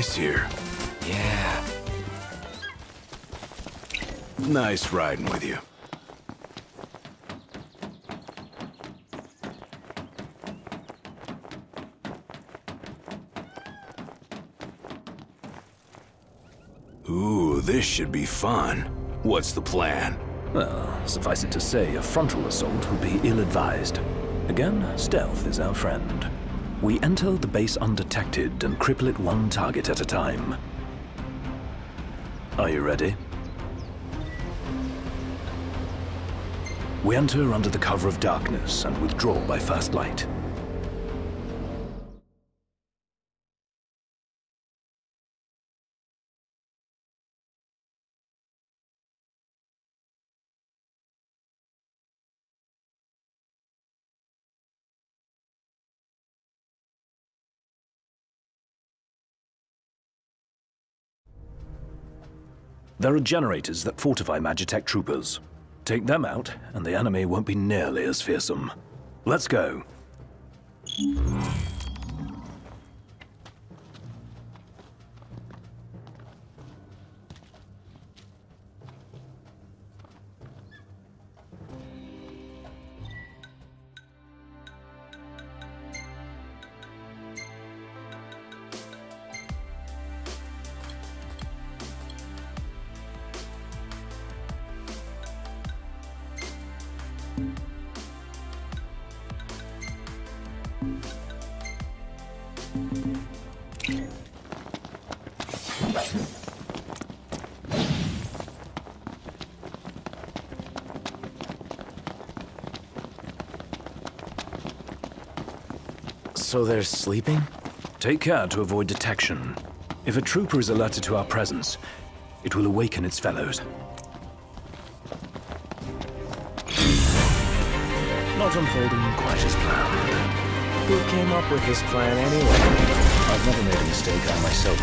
nice here. Yeah. Nice riding with you. Ooh, this should be fun. What's the plan? Well, suffice it to say, a frontal assault would be ill-advised. Again, stealth is our friend. We enter the base undetected and cripple it one target at a time. Are you ready? We enter under the cover of darkness and withdraw by first light. There are generators that fortify Magitech troopers. Take them out, and the enemy won't be nearly as fearsome. Let's go. So they're sleeping? Take care to avoid detection. If a trooper is alerted to our presence, it will awaken its fellows. Not unfolding quite as planned. Who came up with this plan anyway? I've never made a mistake on myself.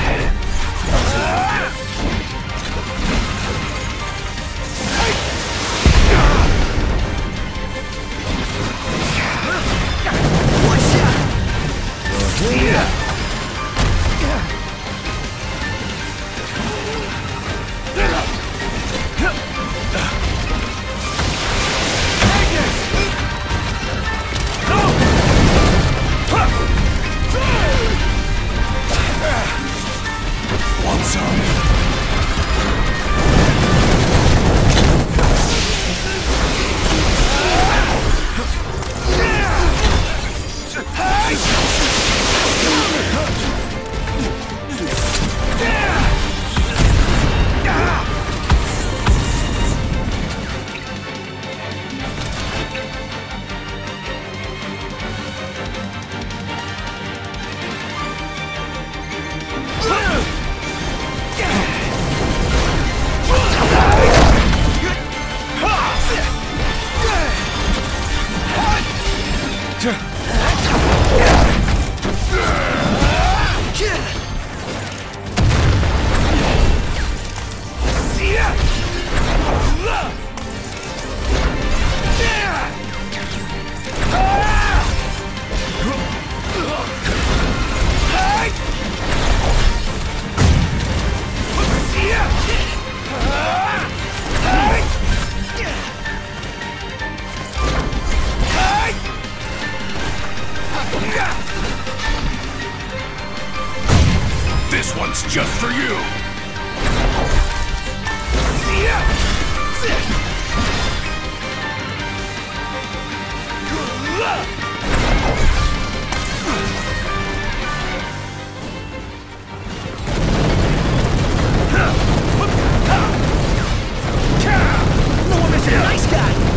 This one's just for you! No one missing a nice guy!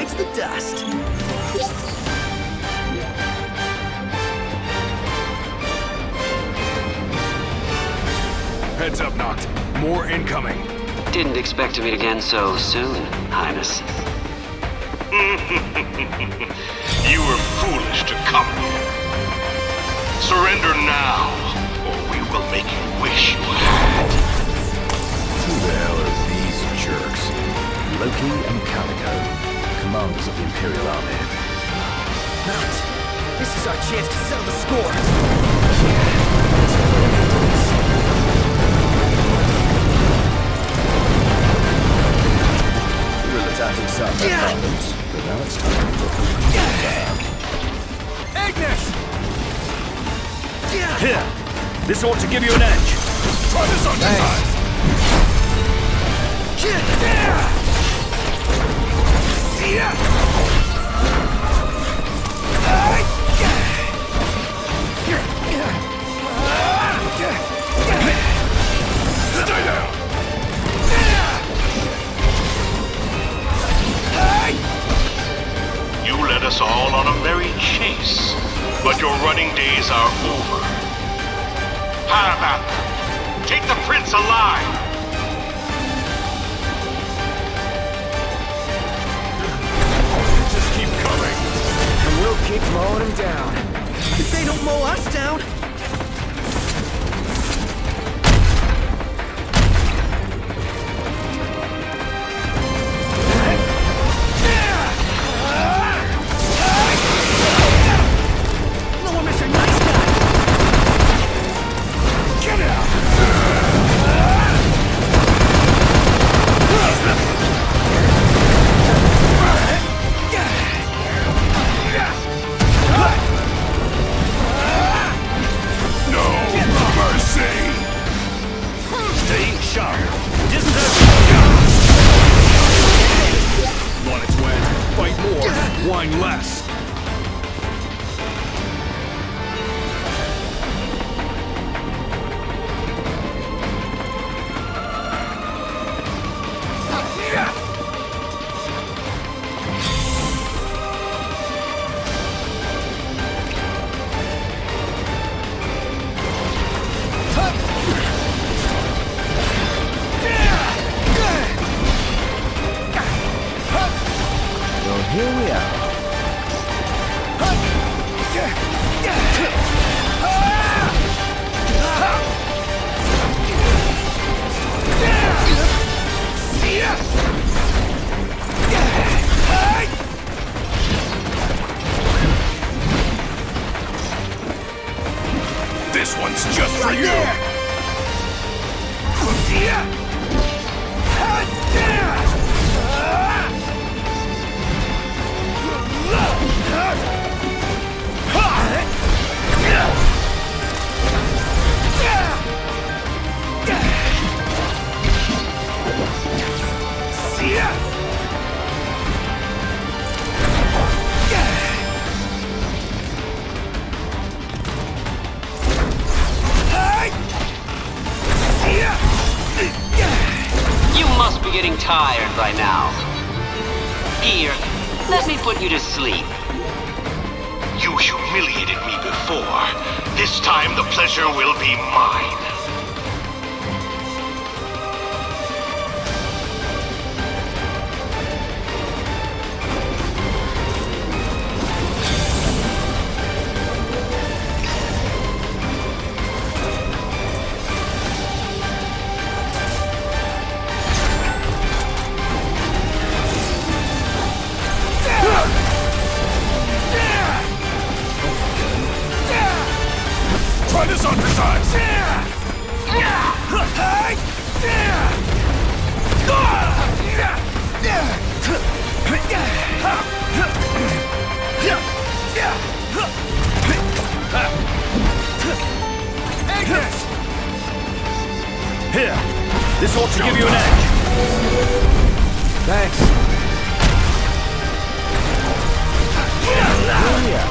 bites the dust. Heads up, Noct. More incoming. Didn't expect to meet again so soon, Highness. You were foolish to come here. Surrender now, or we will make you wish you had. Who the hell are these jerks? Loki and Calico, commanders of the Imperial Army. Noct, this is our chance to settle the score. We'll attack in some abundance, but now it's time for attack. Agnes! Here! This ought to give you an edge! Try this on your side! Stay down! You led us all on a merry chase, but your running days are over. Have at them. Take the prince alive! Just keep coming! And we'll keep mowing him down. If they don't mow us down... No, we're Mr. Nice Guy! Get out! No mercy! Stay sharp! Isn't Want it to end? Fight more, whine less. Well, here we are. This one's just for you! You must be getting tired by now. Here, let me put you to sleep. You humiliated me before. This time the pleasure will be mine. Try this on for size! Here! This ought to give you an edge! Thanks. Here we are.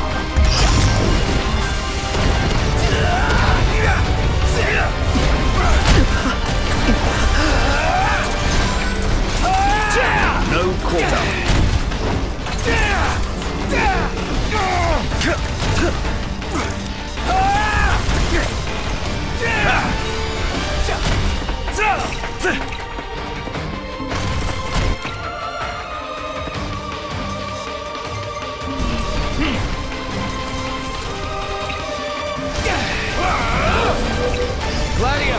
No quarter. Gladio!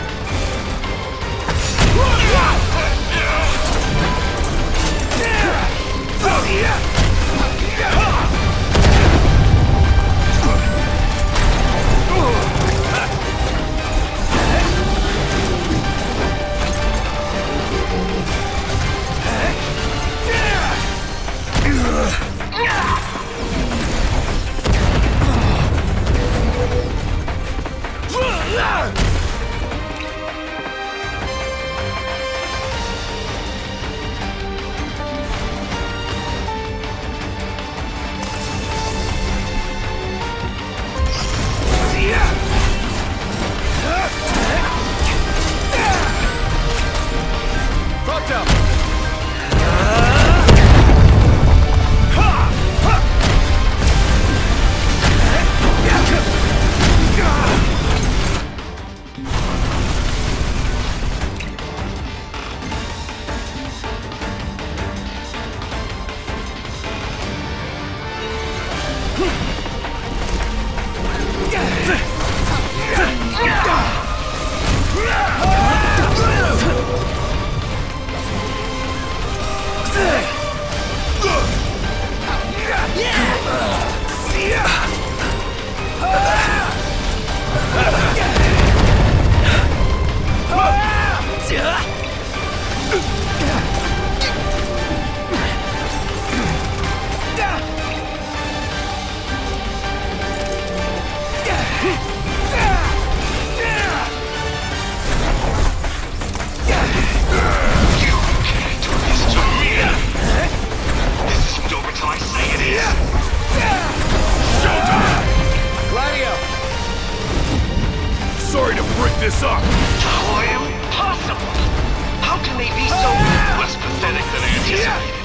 Sorry to break this up! How impossible! How can they be so less pathetic than anticipated?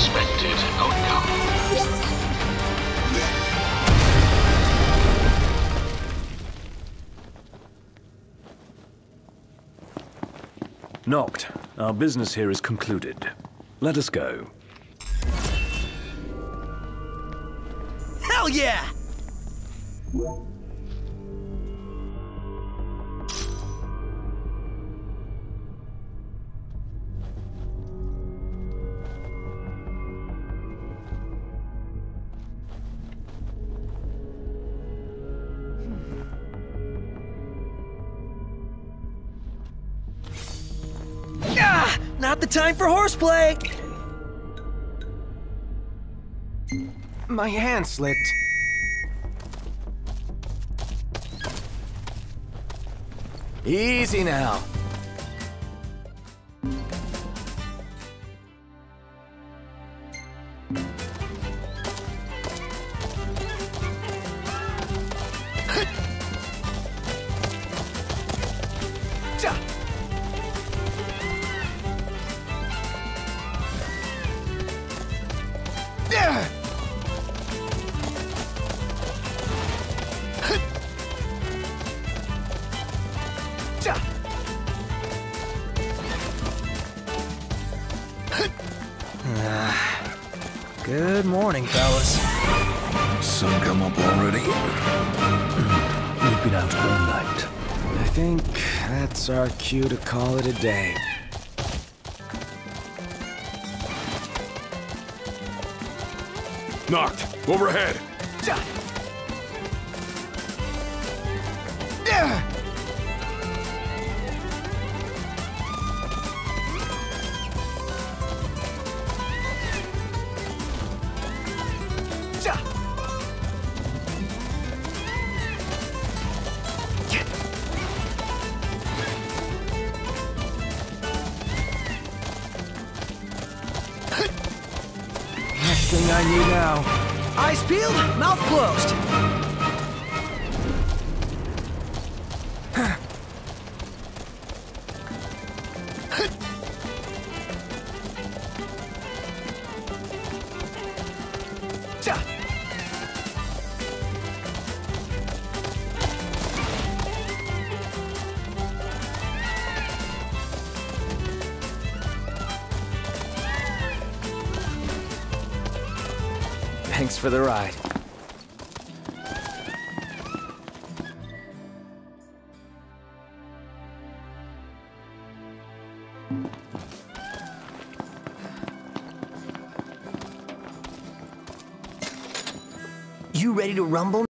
expected outcome. Noct, our business here is concluded. Let us go. Hell yeah! Ah! Not the time for horseplay! My hand slipped. Easy now. Good morning, fellas. Sun come up already? We've been out all night. I think that's our cue to call it a day. Knocked. Overhead. Next thing I need now. Eyes peeled, mouth closed. Thanks for the ride. You ready to rumble?